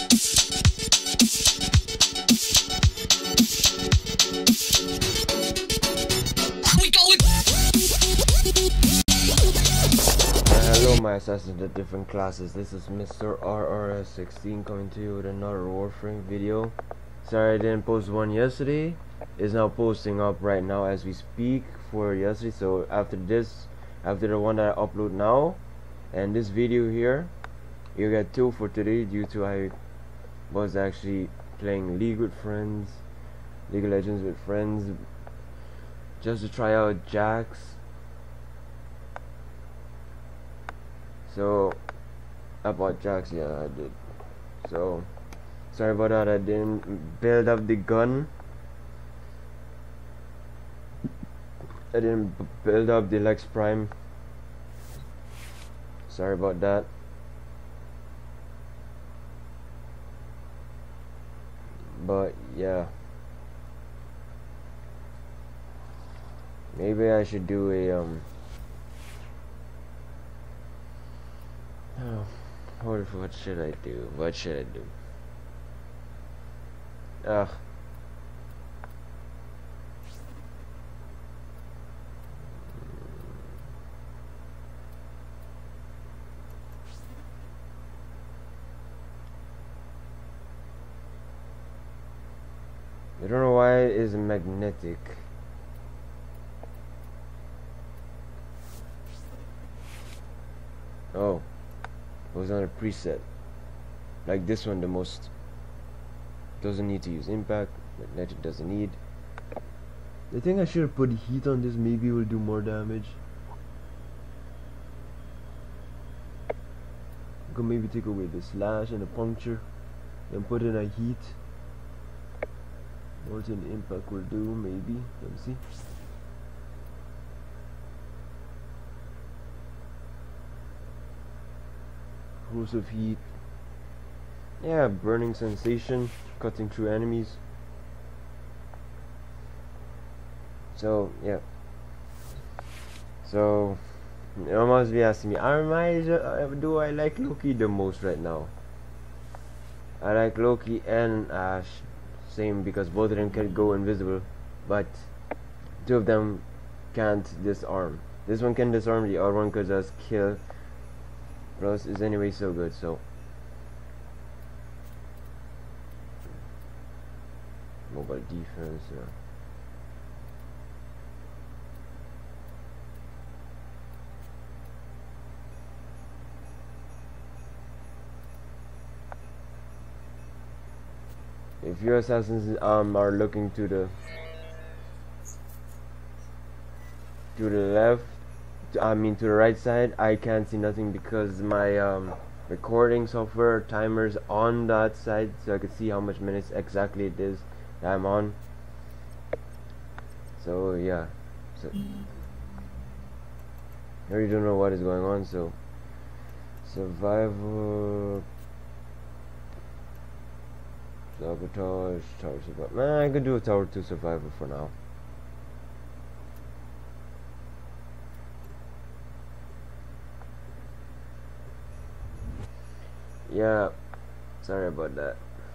Hello my assassins of different classes, this is Mr. RRS16 coming to you with another Warframe video. Sorry I didn't post one yesterday. It's now posting up right now as we speak for yesterday, so after the one that I upload now and this video here, you get two for today due to I was actually playing League with friends, League of Legends with friends, just to try out Jax. So I bought Jax, yeah I did. So sorry about that, I didn't build up the gun. I didn't build up the Lex Prime. Sorry about that. But yeah, maybe I should do a what should I do? What should I do? Ugh. I don't know why it is magnetic. Oh, it was on a preset. Like this one, the most doesn't need to use impact. Magnetic doesn't need. I think I should have put heat on this. Maybe it will do more damage. I could maybe take away the slash and the puncture, and put in a heat. More than impact will do, maybe. Let me see. Corrosive heat. Yeah, burning sensation, cutting through enemies. So yeah. So you must be asking me, do I like Loki the most right now? I like Loki and Ash. Same, because both of them can go invisible, but two of them can't disarm. This one can disarm, the other one could just kill. Plus is anyway so good, so mobile defense, yeah. If your assassins are looking to the left, I mean to the right side, I can't see nothing because my recording software timer's on that side, so I can see how much minutes exactly it is that I'm on. So yeah, so I really don't know what is going on. So survival. Sabotage, tower survival. Man, I could do a tower 2 survival for now. Yeah, sorry about that.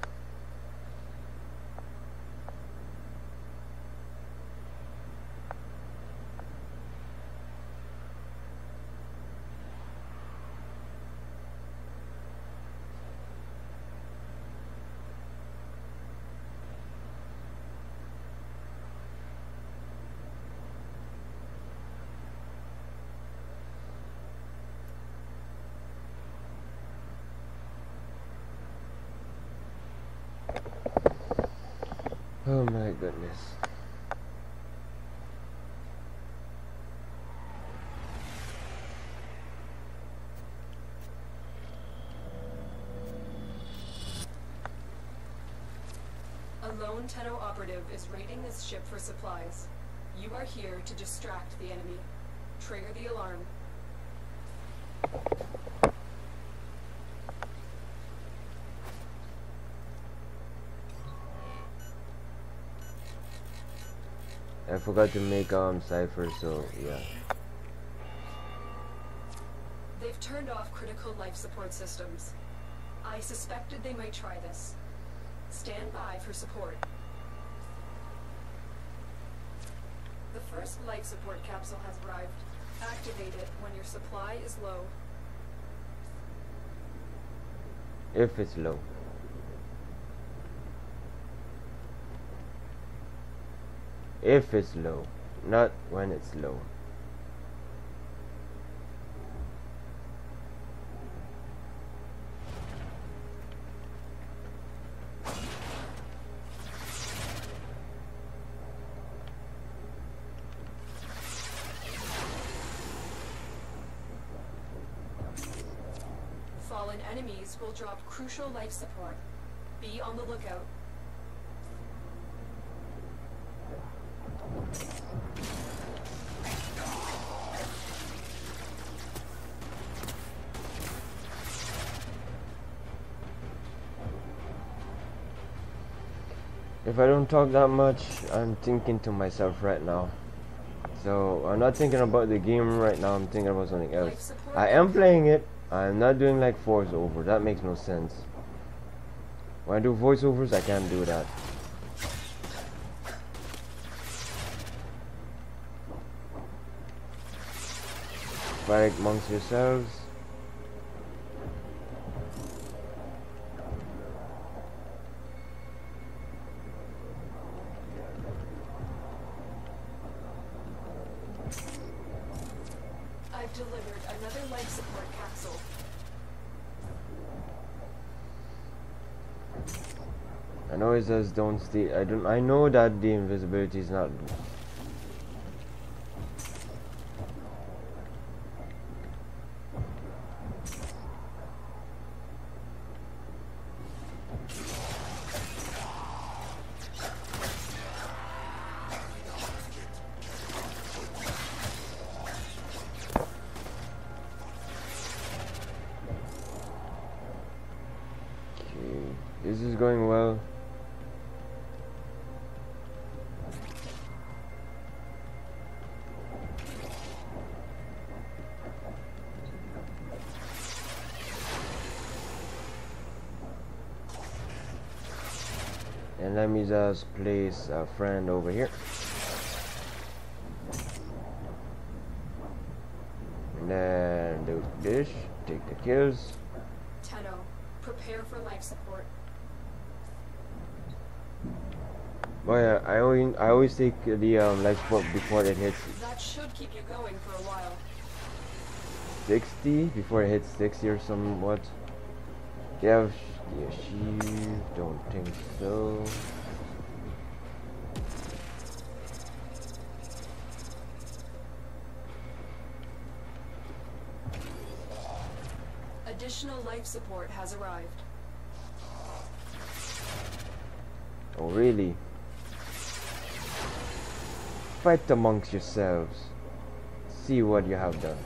Oh my goodness. A lone Tenno operative is raiding this ship for supplies. You are here to distract the enemy. Trigger the alarm. I forgot to make Cypher, so yeah. They've turned off critical life support systems. I suspected they might try this. Stand by for support. The first life support capsule has arrived. Activate it when your supply is low. If it's low. If it's low, not when it's low. Fallen enemies will drop crucial life support. Be on the lookout. If I don't talk that much, I'm thinking to myself right now. So I'm not thinking about the game right now, I'm thinking about something else. I am playing it. I'm not doing like voiceover. That makes no sense. When I do voiceovers, I can't do that. Fight amongst yourselves. I've delivered another life support capsule. I know it says don't stay. I know that the invisibility is not. This is going well. And let me just place a friend over here. And then do this, take the kills. Tenno, prepare for life support. Oh yeah, I always take the life support before it hits That should keep you going for a while. 60, before it hits 60 or somewhat. Yeah, she don't think so. Additional life support has arrived. Oh really? Fight amongst yourselves. See what you have done.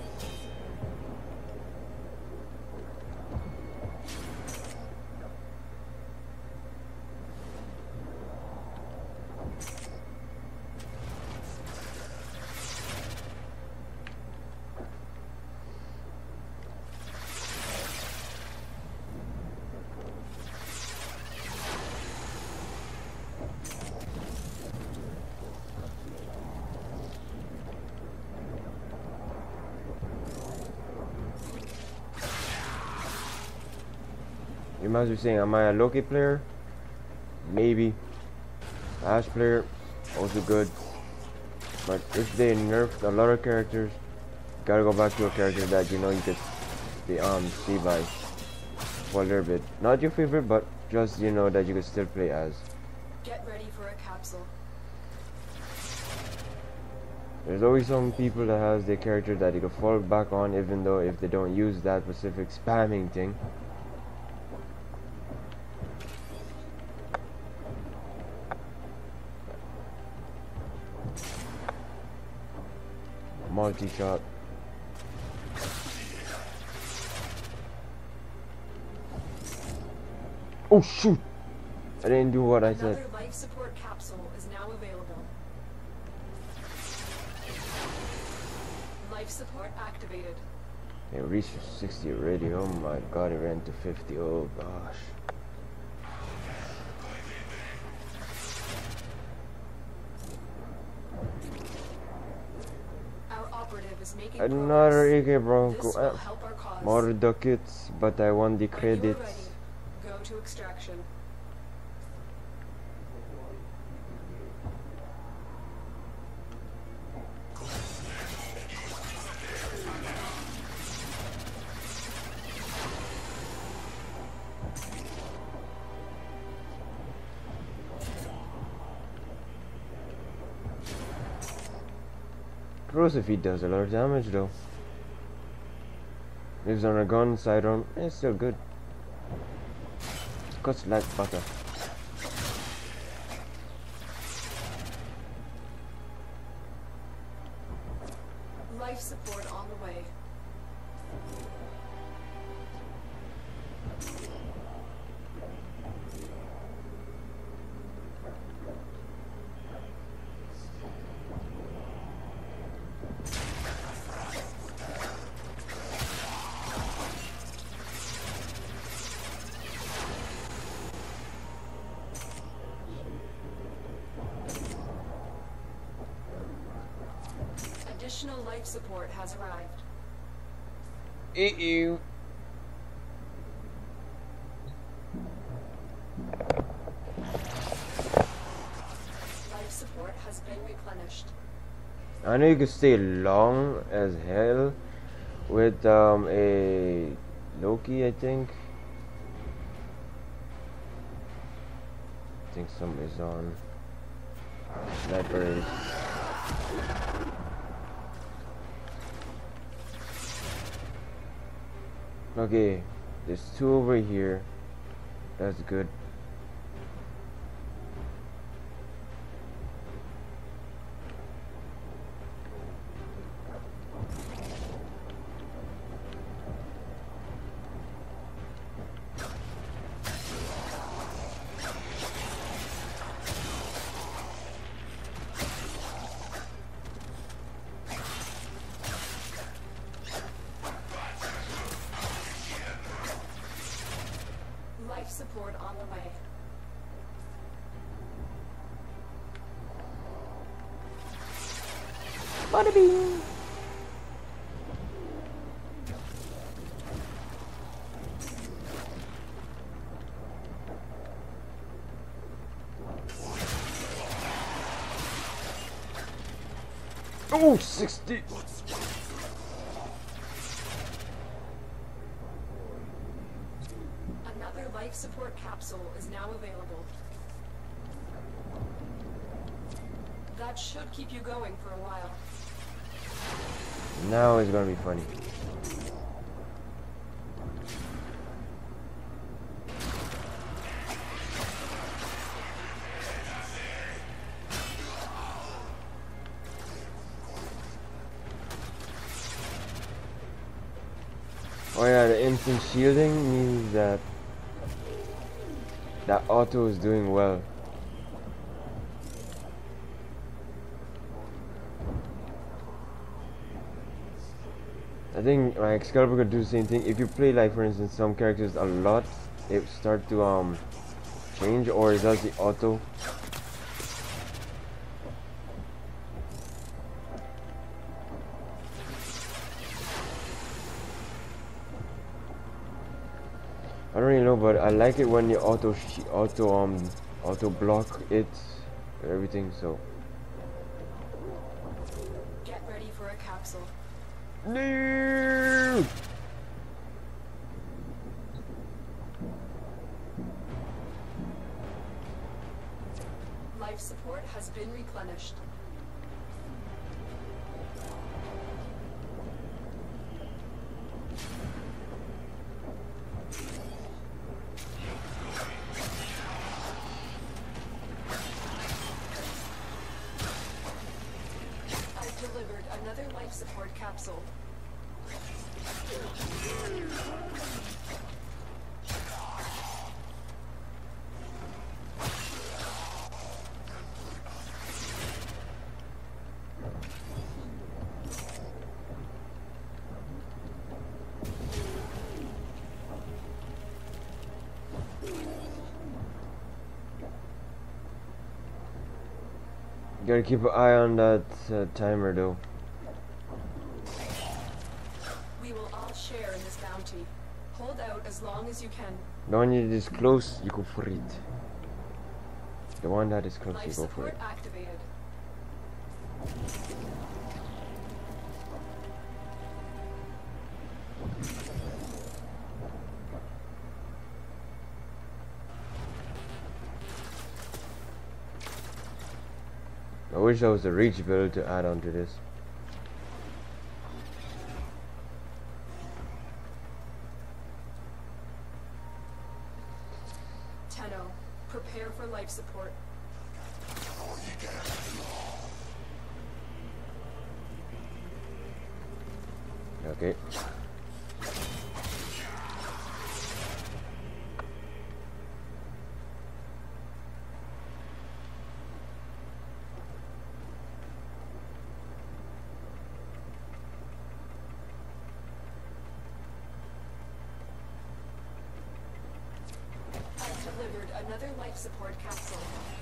You must be saying, am I a Loki player? Maybe. Ash player, also good. But if they nerfed a lot of characters, gotta go back to a character that you know you could stay by for a little bit. Not your favorite, but just you know that you could still play as. Get ready for a capsule. There's always some people that has their character that they could fall back on, even though if they don't use that specific spamming thing. Multi-shot. Oh shoot! I didn't do what I said. Another life support capsule is now available. Life support activated. It reached 60 already. Oh my god, it ran to 50. Oh gosh. Our operative is making Another progress. AK Bronco. This will help our cause. More ducats, but I want the When you are credits. ready, go to extraction. Gross if he does a lot of damage though. Lives on a gun, sidearm, it's still good. Cuts like butter. Life support on the way. Additional life support has arrived. Ew. Life support has been replenished. I know you can stay long as hell with a Loki, I think. I think some is on snipers. Okay, there's two over here. That's good. Life support on the way. Bada bing. Oh, 60. Another life support capsule is now available. That should keep you going for a while. Now it's gonna be funny. Oh yeah, the instant shielding means that that auto is doing well. I think my Excalibur could do the same thing. If you play, like for instance, some characters a lot, it start to change, or it does the auto. I don't really know, but I like it when you auto block it, everything. So Get ready for a capsule. no. Life support has been replenished. I've delivered another life support capsule. Gotta keep an eye on that timer though. We will all share in this bounty. Hold out as long as you can. The one that is close, you go for it. The one that is close, Life you go for it. support activated. I wish there was a reach build to add on to this. Tenno, prepare for life support. Okay. I've delivered another life support capsule.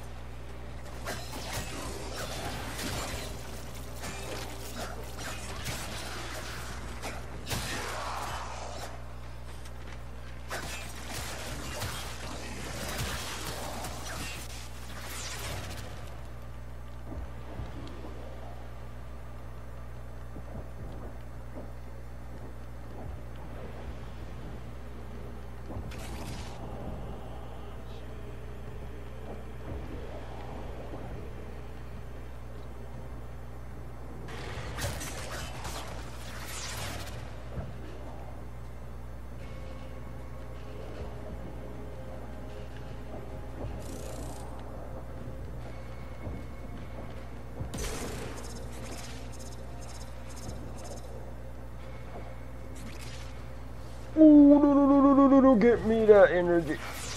Ooh, no, get me that energy.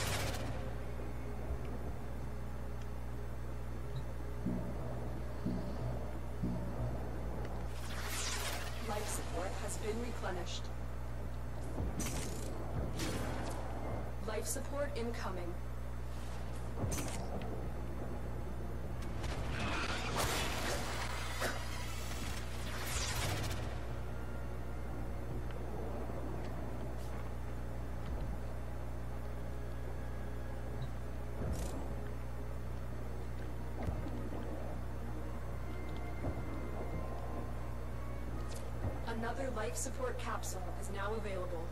Life support has been replenished. Life support incoming. Another life support capsule is now available.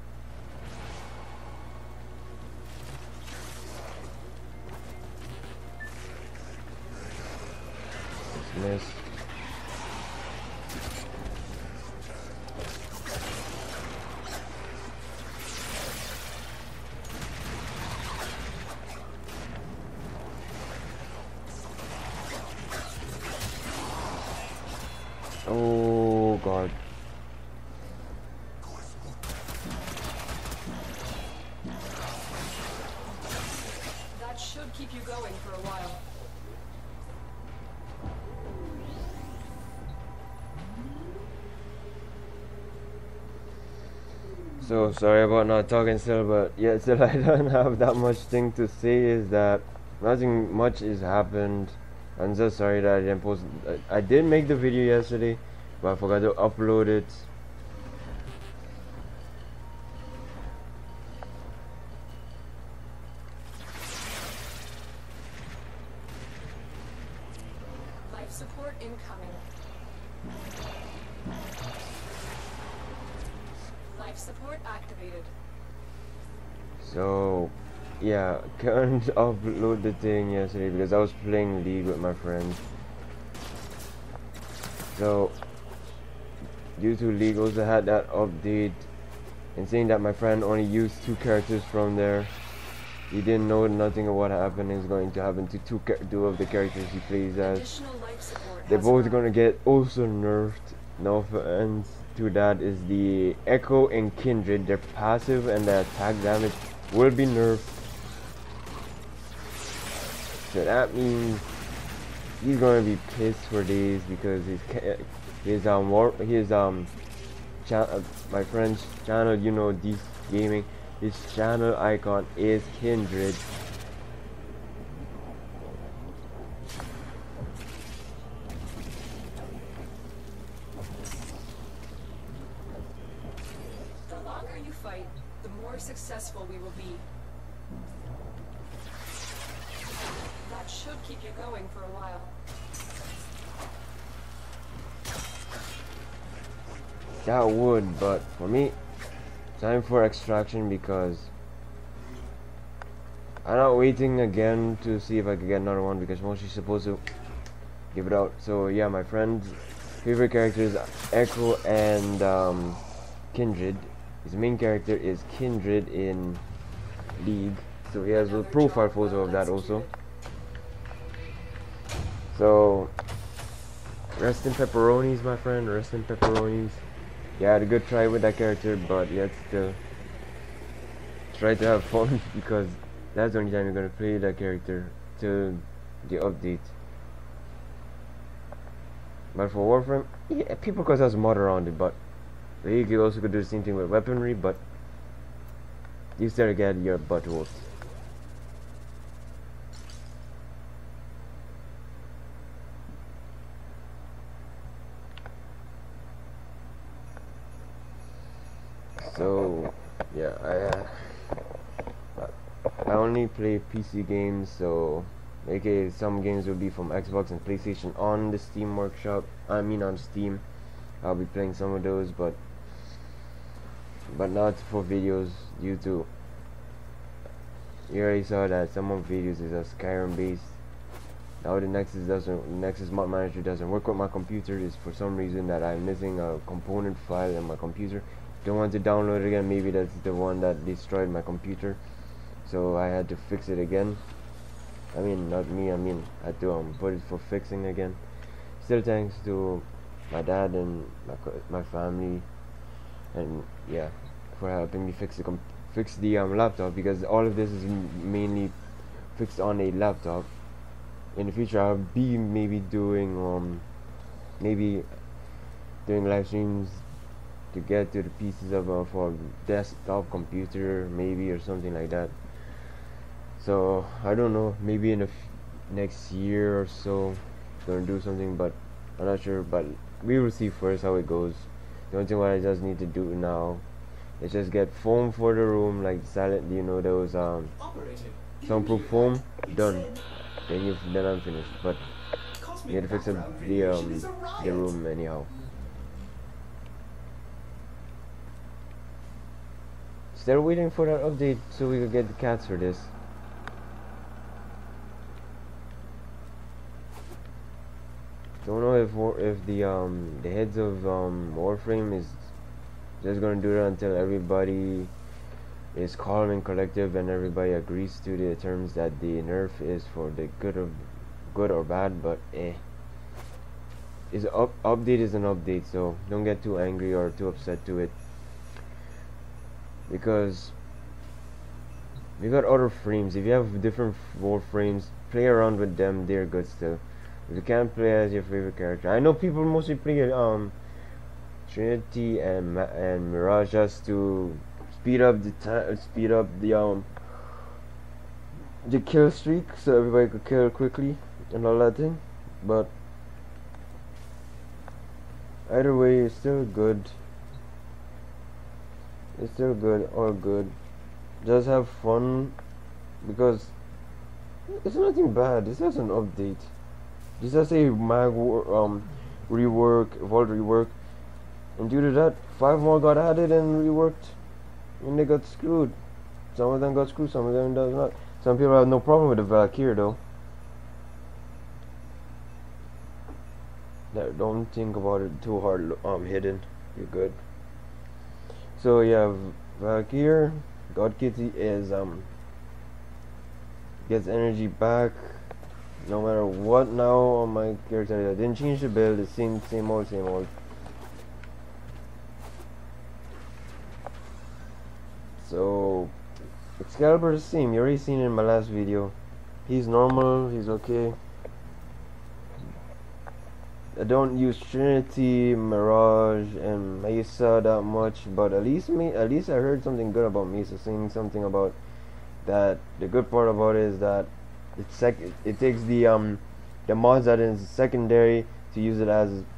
Miss. Oh God. That should keep you going for a while. So sorry about not talking still, but yeah, still I don't have that much thing to say. Is that nothing much has happened. I'm so sorry that I didn't post. I did make the video yesterday, but I forgot to upload it. Life support incoming. Life support activated. So yeah, couldn't upload the thing yesterday because I was playing League with my friends. So due to League also had that update, and saying that my friend only used 2 characters from there, he didn't know nothing of what happened is going to happen to two of the characters he plays as. Additional life support They're has both arrived. gonna get also nerfed. No offense to that is the Echo and Kindred. Their passive and the attack damage will be nerfed. So that means he's gonna be pissed for days because my friend's channel, you know, this gaming, his channel icon is Kindred. You're going for a while. That would, but for me, time for extraction because I'm not waiting again to see if I can get another one because Moshi's supposed to give it out. So yeah, my friend's favorite characters Echo and Kindred. His main character is Kindred in League, so he has a profile photo of that also. So rest in pepperonis, my friend, rest in pepperonis. Yeah, I had a good try with that character, but yet still try to have fun because that's the only time you're gonna play that character till the update. But for Warframe, yeah, people cause us mod around it, but you also could do the same thing with weaponry, but you still get your butt whooped. So yeah, I only play PC games, so aka some games will be from Xbox and PlayStation on the Steam Workshop. I mean on Steam. I'll be playing some of those, but not for videos due to you already saw that some of videos is a Skyrim based. Now the Nexus Mod Manager doesn't work with my computer. Is for some reason that I'm missing a component file in my computer. Don't want to download it again. Maybe that's the one that destroyed my computer, so I had to fix it again. I mean, not me, I mean I had to put it for fixing again. Still thanks to my dad and my family, and yeah, for helping me fix the laptop, because all of this is mainly fixed on a laptop. In the future I'll be maybe doing live streams to get to the pieces of for desktop computer maybe, or something like that. So I don't know, maybe in the next year or so gonna do something, but I'm not sure, but we will see first how it goes. The only thing what I just need to do now is just get foam for the room, like silent, you know, those soundproof foam, done. Then I'm finished. But you have to fix up the room anyhow. Still waiting for that update so we could get the cats for this. Don't know if the heads of Warframe is just gonna do it until everybody is calm and collective and everybody agrees to the terms that the nerf is for the good or bad. But update is an update, so don't get too angry or too upset to it, because we got other frames. If you have different Warframes, play around with them, they're good still. If you can't play as your favorite character, I know people mostly play Trinity and Mirage just to speed up the kill streak, so everybody could kill quickly and all that thing. But either way, it's still good. It's still good, all good. Just have fun, because it's nothing bad. It's just an update. Just as a rework, Vault rework, and due to that, 5 more got added and reworked, and they got screwed. Some of them got screwed, some of them does not. Some people have no problem with the Valkyrie though. Don't think about it too hard. Hidden, you're good. So yeah, Valkyrie, God Kitty is gets energy back no matter what. Now on my character, I didn't change the build. It's same old. So Excalibur is the same. You already seen it in my last video. He's normal. He's okay. I don't use Trinity, Mirage, and Mesa that much, but at least I heard something good about Mesa, saying something about that. The good part about it is that it takes the mods that is secondary to use it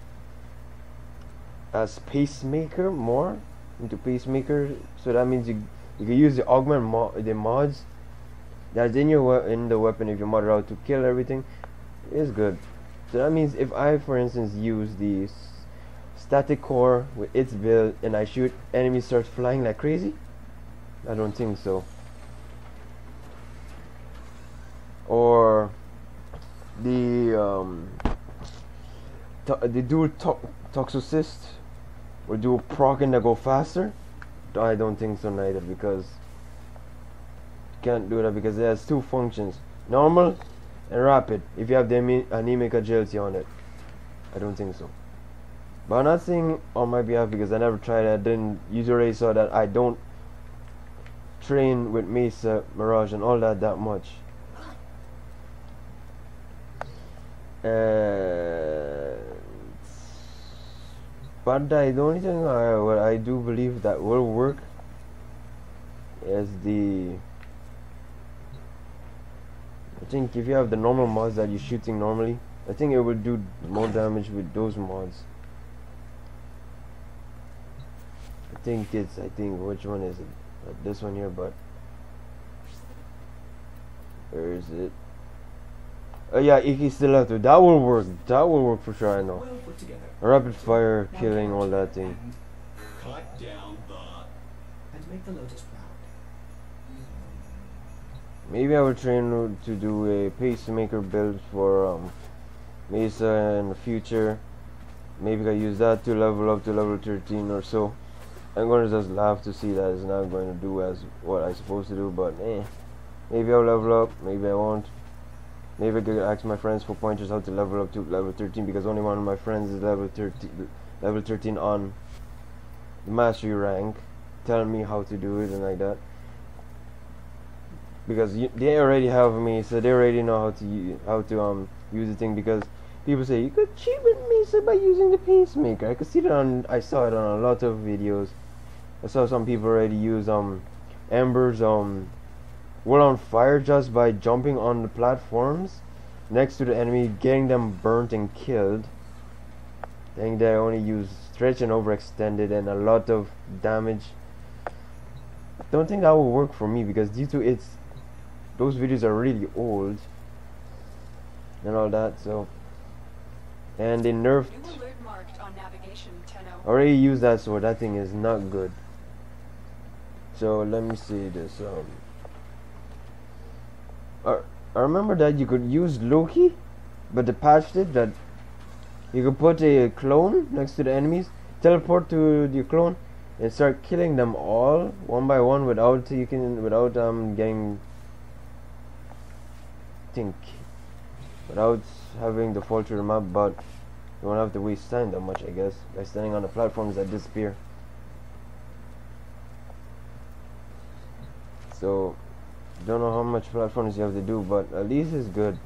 as pacemaker more into pacemaker. So that means you can use the augment the mods that's in the weapon if you mod it out to kill everything. is good. So that means if I, for instance, use the static core with its build and I shoot, enemies start flying like crazy? I don't think so. Or the dual toxicist or dual proc and that go faster? I don't think so neither, because can't do that because it has two functions: normal and rapid. If you have the anemic agility on it, I don't think so. But I'm not saying on my behalf because I never tried it. Then you already saw that I don't train with Mesa, Mirage, and all that much. But the only thing what I do believe that will work is I think if you have the normal mods that you're shooting normally, I think it will do more damage with those mods. I think which one is it? This one here, but where is it? Oh yeah, Iki Stiletto. That will work. That will work for sure. I know. Well put together. Rapid fire, killing, all that thing. Cut down and make the Lotus proud. Maybe I will train to do a pacemaker build for Mesa in the future. Maybe I use that to level up to level 13 or so. I'm gonna just laugh to see that it's not going to do as what I'm supposed to do, but maybe I'll level up, maybe I won't. Maybe I could ask my friends for pointers how to level up to level 13, because only one of my friends is level 13 on the mastery rank, telling me how to do it and like that. Because they already have me, so they already know how to use the thing. Because people say you could cheat with Mesa by using the pacemaker. I could see that I saw it on a lot of videos. I saw some people already use Ember's World on Fire just by jumping on the platforms next to the enemy, getting them burnt and killed. I think they only use stretch and overextended and a lot of damage. Don't think that will work for me, because due to those videos are really old and all that. So, and they nerfed. New alert marked on navigation, Tenno. Already used that sword. That thing is not good. So let me see this. I remember that you could use Loki, but they patched it that you could put a clone next to the enemies, teleport to the clone, and start killing them all one by one without getting without having to fall through the map. But you won't have to waste time that much, I guess, by standing on the platforms that disappear. So don't know how much platforms you have to do, but at least it's good.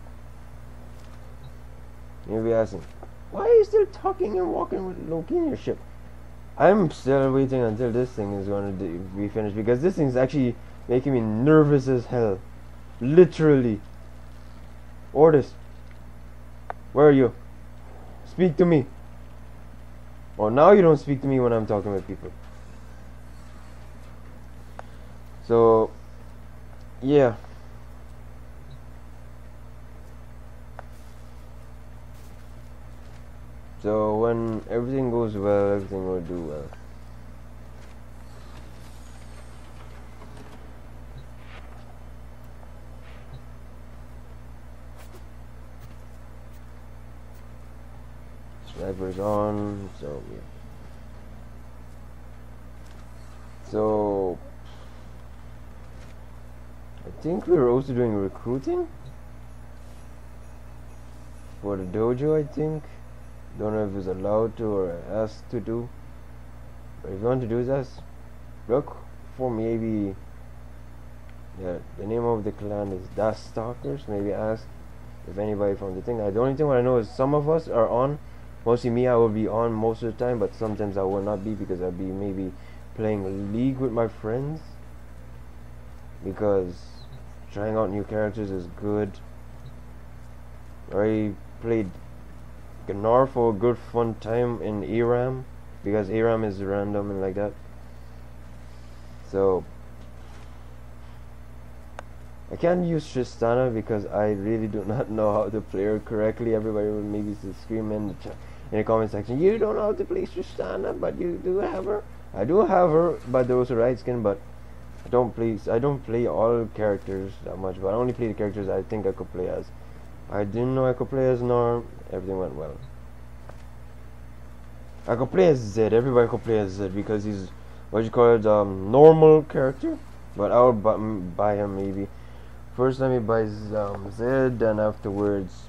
You'll be asking, why are you still talking and walking with Loki in your ship? I'm still waiting until this thing is going to be finished, because this thing's actually making me nervous as hell. Literally. Ordis, where are you? Speak to me. Oh, now you don't speak to me when I'm talking with people. So yeah. So when everything goes well, everything will do well. Sniper's on, so yeah. So I think we were also doing recruiting for the dojo, I think. Don't know if it's allowed to or asked to do. But if you want to do this, look for maybe the name of the clan is Das Stalkers. Maybe ask if anybody from the thing. The only thing what I know is some of us are on. Mostly me, I will be on most of the time, but sometimes I will not be, because I'll be maybe playing League with my friends. Because trying out new characters is good. I played Gnar for a good fun time in ARAM, because ARAM is random and like that. So I can't use Tristana because I really do not know how to play her correctly. Everybody will maybe scream in the comment section, you don't know how to play Tristana, but you do have her. I do have her, but there was a right skin, but I don't play all characters that much, but I only play the characters I think I could play as. I didn't know I could play as Norm. Everything went well. I could play as Zed. Everybody could play as Zed because he's what you call it, normal character. But I would buy him maybe. First, let me buy Zed, and afterwards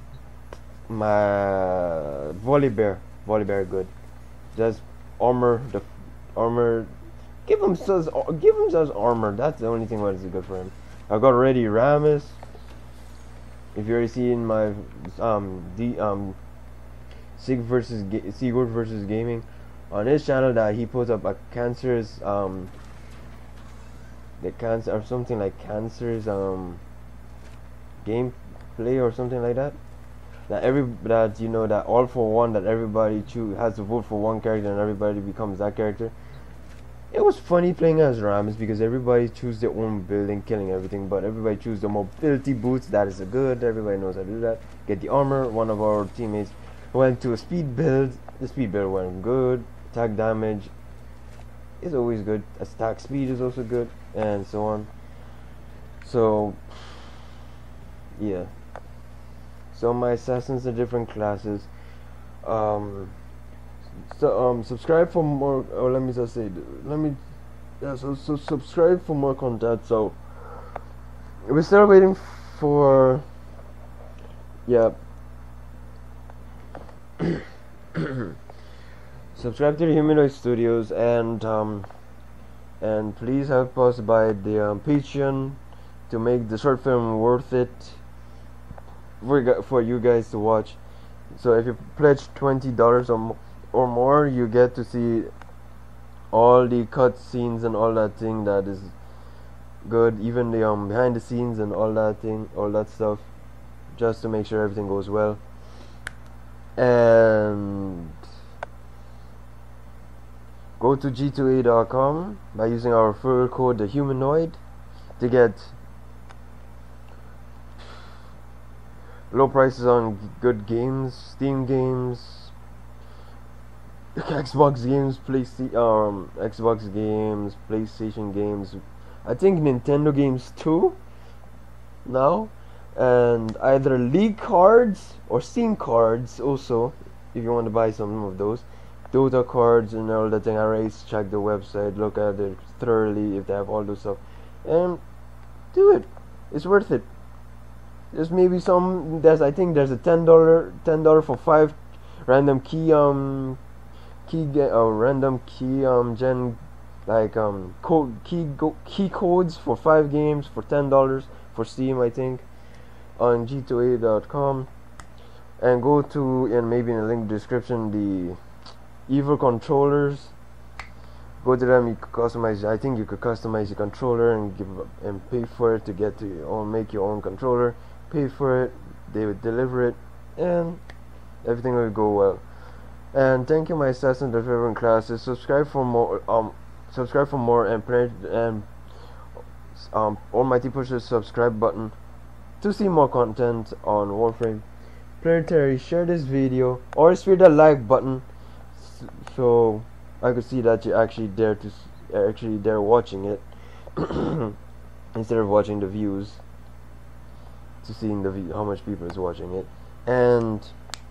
my Volibear. Volibear, good. Just armor. The armor. Give him some armor. That's the only thing that is good for him. I got already Rammus. If you already seen my Sigurd versus Gaming on his channel, that he puts up a cancerous the cancer or something like cancerous gameplay or something like that. That you know that all for one, that everybody has to vote for one character and everybody becomes that character. It was funny playing as Rammus because everybody choose their own build and killing everything, but everybody choose the mobility boots. That is a good. Everybody knows how to do that. Get the armor. One of our teammates went to a speed build. The speed build went good. Attack damage is always good. Attack speed is also good, and so on. So yeah. So my assassins are different classes. Subscribe for more. Oh, let me just say. So subscribe for more content. So we're still waiting for. Yeah. Subscribe to the Humanoid Studios, and please help us by the Patreon to make the short film worth it for you guys to watch. So if you pledge $20 or more, you get to see all the cut scenes and all that thing that is good, even the behind the scenes and all that stuff, just to make sure everything goes well. And go to g2a.com by using our referral code the humanoid to get low prices on good games, Steam games, Xbox games, PlayStation games, I think Nintendo games too now, and either League cards or Steam cards also, if you want to buy some of those, Dota cards and all that thing. I always check the website, look at it thoroughly if they have all those stuff, and do it. It's worth it. There's maybe some. I think there's a $10 for 5 random random key gen like key codes for 5 games for $10 for Steam, I think, on g2a.com, and go to, and maybe in the link description, the Evil controllers. Go to them. You could customize. I think you could customize your controller and pay for it to get to make your own controller. Pay for it. They would deliver it, and everything will go well. And thank you, my assassin different classes. Subscribe for more. And Almighty push the subscribe button to see more content on Warframe. Planetary, share this video or sphere the like button, so I could see that you actually dare watching it instead of watching the views, to seeing how much people is watching it. And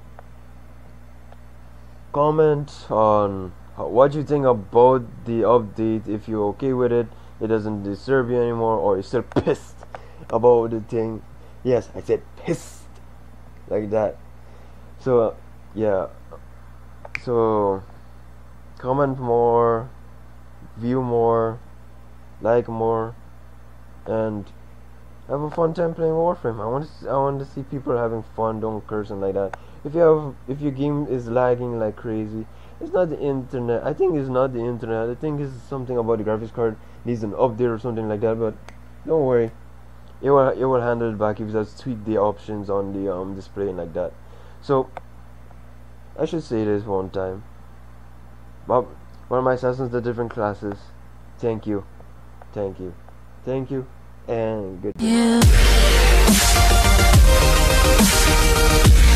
comment on what you think about the update. If you're okay with it, it doesn't disturb you anymore, or you're still pissed about the thing. Yes, I said pissed, like that. So yeah, so comment more, view more, like more, and have a fun time playing Warframe. I want to see people having fun. Don't curse and like that. If your game is lagging like crazy, it's not the internet. I think it's not the internet. I think it's something about the graphics card needs an update or something like that. But don't worry, it will handle it back if you just tweak the options on the display and like that. So I should say this one time. But one of my assassins, the different classes. Thank you, thank you, thank you, and good. Yeah.